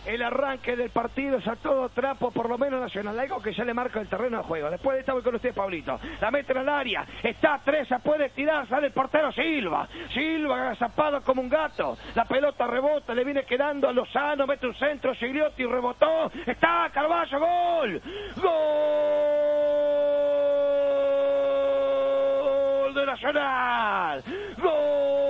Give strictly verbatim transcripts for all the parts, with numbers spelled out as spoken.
el arranque del partido es a todo trapo, por lo menos Nacional, algo que ya le marca el terreno de juego. Después de esta voy con usted, Pablito. La mete en el área, está Treza, puede tirar, sale el portero Silva. Silva agazapado como un gato. La pelota rebota, le viene quedando a Lozano, mete un centro, Gigliotti rebotó. Está Carballo, gol. Gol de Nacional. Gol.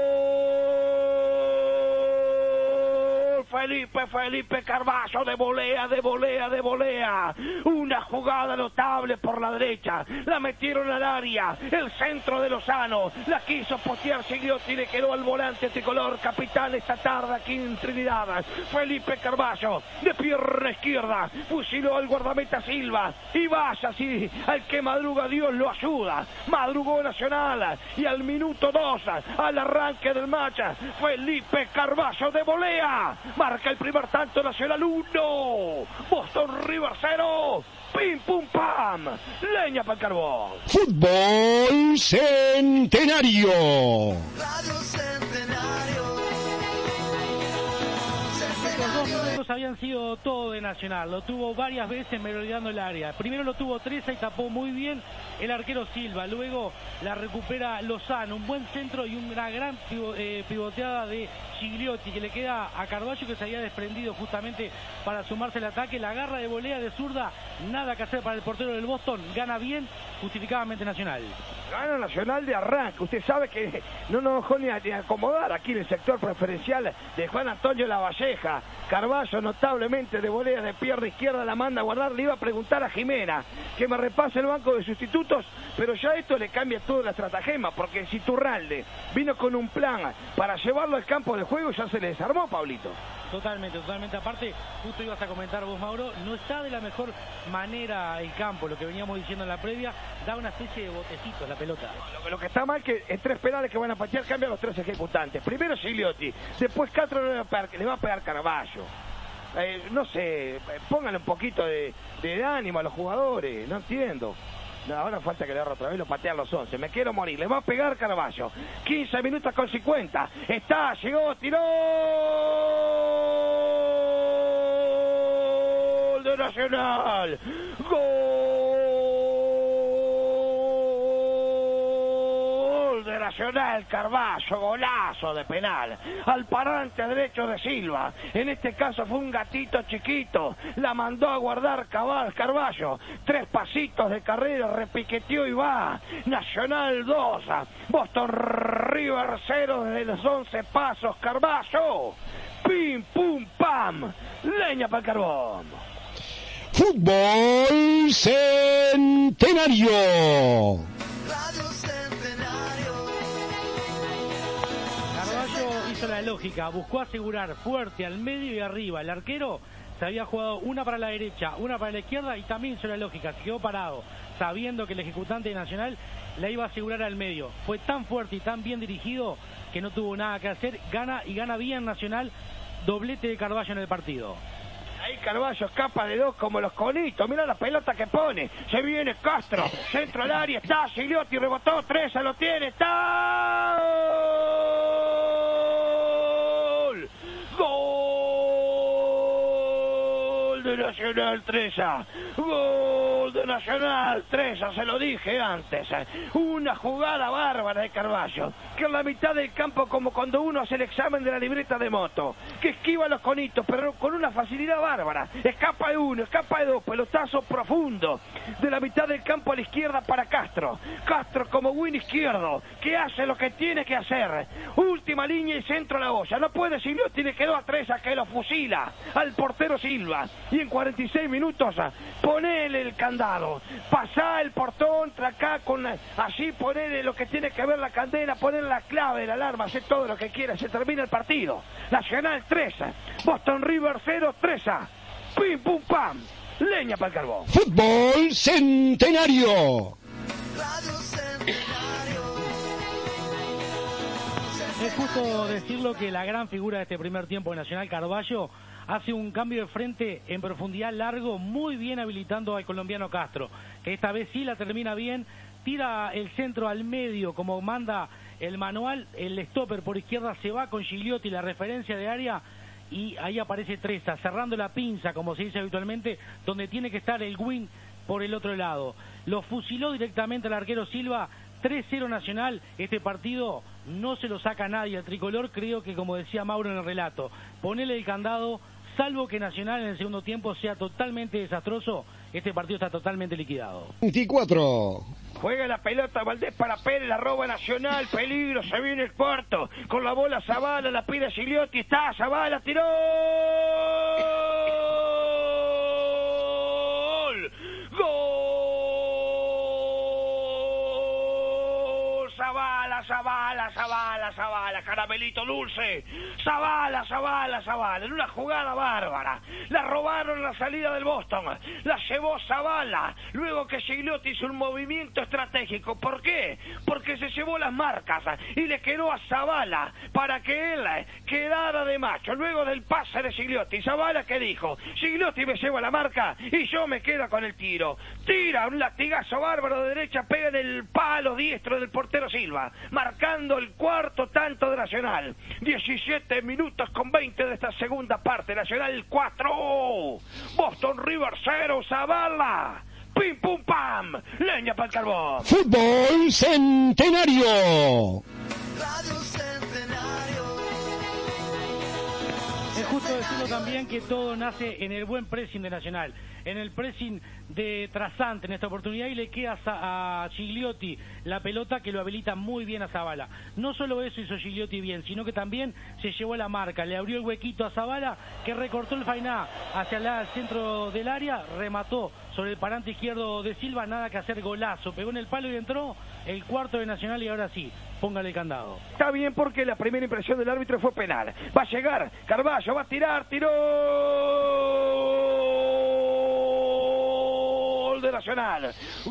Felipe, Felipe Carballo de volea, de volea, de volea. Una jugada notable por la derecha. La metieron al área. El centro de Lozano. La quiso postear Gigliotti, le quedó al volante tricolor, capitán esta tarde aquí en Trinidad. Felipe Carballo, de pierna izquierda, fusiló al guardameta Silva. Y vaya así, al que madruga Dios lo ayuda. Madrugó Nacional. Y al minuto dos, al arranque del match, Felipe Carballo de volea. Marca el primer tanto, Nacional uno, Boston River cero, pim pum pam, leña para el carbón. Fútbol Centenario. Radio Centenario. Los dos minutos habían sido todo de Nacional, lo tuvo varias veces merodeando el área. Primero lo tuvo Treza y tapó muy bien el arquero Silva, luego la recupera Lozano, un buen centro y una gran pivoteada de Gigliotti que le queda a Carballo, que se había desprendido justamente para sumarse al ataque. La garra de volea de zurda, nada que hacer para el portero del Boston, gana bien, justificadamente Nacional. Gana Nacional de arranque. Usted sabe que no nos dejó ni, a, ni a acomodar aquí en el sector preferencial de Juan Antonio Lavalleja. Carballo notablemente de volea de pierna izquierda, la manda a guardar. Le iba a preguntar a Jimena que me repase el banco de sustitutos, pero ya esto le cambia toda la estratagema, porque si Turralde vino con un plan para llevarlo al campo de juego, ya se le desarmó, Pablito. Totalmente, totalmente. Aparte, justo ibas a comentar vos, Mauro, no está de la mejor manera el campo, lo que veníamos diciendo en la previa, da una especie de botecito la pelota. Lo que, lo que está mal que en tres penales que van a patear cambian los tres ejecutantes. Primero Gigliotti, después Castro le va a pegar, le va a pegar Carballo. Eh, no sé, pónganle un poquito de, de ánimo a los jugadores, no entiendo. No, ahora falta que le agarre otra vez, lo patean los once. Me quiero morir, le va a pegar Carballo. quince minutos con cincuenta. Está, llegó, tiró. Gol de Nacional. Gol de Nacional, Carballo, golazo de penal. Al parante derecho de Silva. En este caso fue un gatito chiquito. La mandó a guardar Cabal, Carballo. Tres pasitos de carrera, repiqueteó y va. Nacional dos, Boston River cero desde los once pasos. Carballo. Pim, pum, pam. Leña para el carbón. Fútbol Centenario. Radio Centenario. Carballo hizo la lógica, buscó asegurar fuerte al medio y arriba. El arquero se había jugado una para la derecha, una para la izquierda y también hizo la lógica, se quedó parado, sabiendo que el ejecutante de Nacional la iba a asegurar al medio. Fue tan fuerte y tan bien dirigido que no tuvo nada que hacer, gana y gana bien Nacional, doblete de Carballo en el partido. Ahí Carballo escapa de dos como los conitos. Mira la pelota que pone. Se viene Castro. Centro al área. Está Gigliotti. Rebotó. Treza lo tiene. Está. Gol. Gol de Nacional Treza. Gol de Nacional Treza. Se lo dije antes. Una jugada bárbara de Carballo. Que en la mitad del campo, como cuando uno hace el examen de la libreta de moto, que esquiva los conitos, pero con una facilidad bárbara. Escapa de uno, escapa de dos, pelotazo profundo de la mitad del campo a la izquierda para Castro. Castro como win izquierdo, que hace lo que tiene que hacer. Última línea y centro a la olla. No puede Gigliotti, le quedó a Treza que lo fusila al portero Silva. Y en cuarenta y seis minutos, ponele el candado. Pasá el portón, tracá con así, ponele lo que tiene que ver la candela, ponele la clave de la alarma, hace todo lo que quiera, se termina el partido. Nacional tres, Boston River cero, Treza. Pim pum pam, leña para el carbón. Fútbol Centenario. Radio Centenario. Es justo decirlo que la gran figura de este primer tiempo de Nacional, Carballo, hace un cambio de frente en profundidad largo, muy bien habilitando al colombiano Castro, que esta vez sí la termina bien, tira el centro al medio como manda el manual, el stopper por izquierda se va con Gigliotti, la referencia de área, y ahí aparece Treza, cerrando la pinza, como se dice habitualmente, donde tiene que estar el win por el otro lado. Lo fusiló directamente al arquero Silva, tres cero Nacional. Este partido no se lo saca nadie al tricolor, creo que, como decía Mauro en el relato, ponele el candado, salvo que Nacional en el segundo tiempo sea totalmente desastroso, este partido está totalmente liquidado. veinticuatro. Juega la pelota Valdés para Pérez, la roba Nacional, peligro, se viene el cuarto, con la bola Zavala, la pide Gigliotti, está Zavala, tiró. Zavala, Zavala, Zavala, Zavala, caramelito dulce, Zavala, Zavala, Zavala, en una jugada bárbara, la robaron la salida del Boston, la llevó Zavala, luego que Gigliotti hizo un movimiento estratégico. ¿Por qué? Porque se llevó las marcas y le quedó a Zavala para que él quedara de macho, luego del pase de Gigliotti. Zavala, ¿qué dijo? Gigliotti me lleva la marca y yo me quedo con el tiro. Tira un latigazo bárbaro de derecha, pega en el palo diestro del portero Silva, marcando el cuarto tanto de Nacional. diecisiete minutos con veinte de esta segunda parte. Nacional cuatro, Boston River cero, Zavala. Pim pum pam, leña para el carbón. Fútbol Centenario. Radio Centenario. Es justo decirlo también que todo nace en el buen pressing de Nacional, en el pressing de Trasante en esta oportunidad, y le queda a Gigliotti la pelota que lo habilita muy bien a Zavala. No solo eso hizo Gigliotti bien, sino que también se llevó la marca, le abrió el huequito a Zavala, que recortó el fainá hacia el centro del área, remató sobre el parante izquierdo de Silva, nada que hacer, golazo, pegó en el palo y entró el cuarto de Nacional, y ahora sí, póngale el candado. Está bien, porque la primera impresión del árbitro fue penal. Va a llegar Carballo, va a tirar, tiró. Gol de Nacional.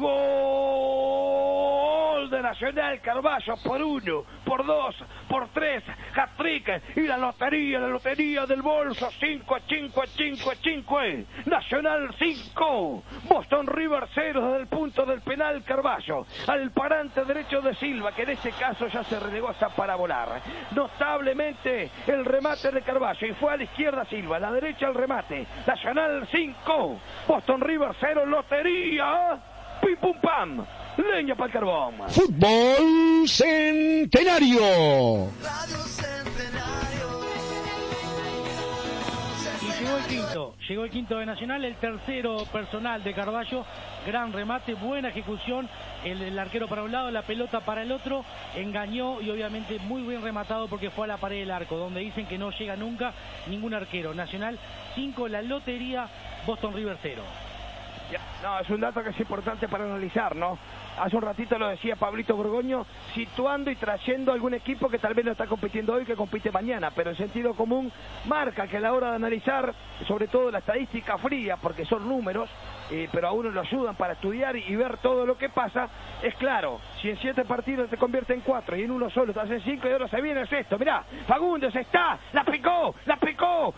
Gol de Nacional. Carballo por uno, por dos, por tres. Hat-trick. Y la lotería, la lotería del bolso. cinco, cinco, cinco, cinco. Nacional cinco. Boston River cero desde el punto del penal. Carballo al parante derecho de Silva, que en ese caso ya se renegó hasta para volar. Notablemente el remate de Carballo, y fue a la izquierda Silva, a la derecha el remate. Nacional cinco, Boston River cero, lotería. Pim pum pam, leña para el carbón. Fútbol Centenario. Radio Centenario. Y llegó el quinto, llegó el quinto de Nacional, el tercero personal de Carballo, gran remate, buena ejecución, el, el arquero para un lado, la pelota para el otro, engañó y obviamente muy bien rematado porque fue a la pared del arco, donde dicen que no llega nunca ningún arquero. Nacional cinco, la lotería, Boston River cero. No, es un dato que es importante para analizar, ¿no? Hace un ratito lo decía Pablito Borgoño, situando y trayendo algún equipo que tal vez no está compitiendo hoy, que compite mañana, pero el sentido común marca que a la hora de analizar, sobre todo la estadística fría, porque son números, eh, pero a uno lo ayudan para estudiar y ver todo lo que pasa, es claro, si en siete partidos se convierte en cuatro y en uno solo te hacen cinco, y ahora se viene el sexto. Mirá, Fagundes está, la picó, la picó,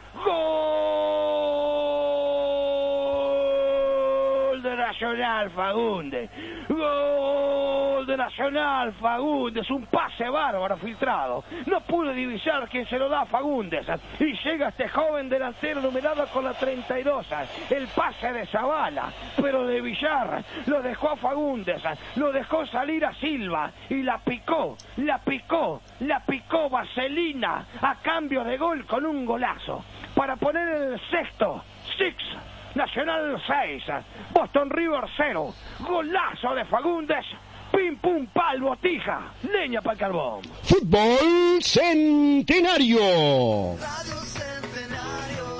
gol de Nacional Fagundes, gol de Nacional Fagundes, un pase bárbaro filtrado, no pudo divisar quién se lo da a Fagundes, y llega este joven delantero numerado con la treinta y dos, el pase de Zavala, pero de Villar lo dejó a Fagundes, lo dejó salir a Silva, y la picó, la picó, la picó Vaselina, a cambio de gol con un golazo, para poner el sexto, six, Nacional seis, Boston River cero, golazo de Fagundes, pim pum pal botija, leña para el carbón. Fútbol Centenario. Radio Centenario.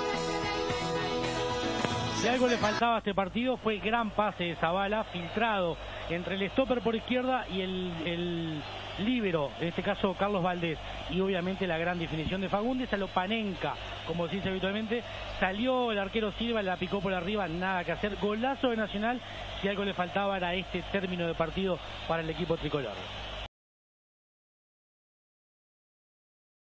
Si algo le faltaba a este partido fue el gran pase de Zavala, filtrado entre el stopper por izquierda y el, el líbero, en este caso Carlos Valdés, y obviamente la gran definición de Fagundes a lo Panenka, como se dice habitualmente. Salió el arquero Silva, la picó por arriba, nada que hacer, golazo de Nacional. Si algo le faltaba era este término de partido para el equipo tricolor.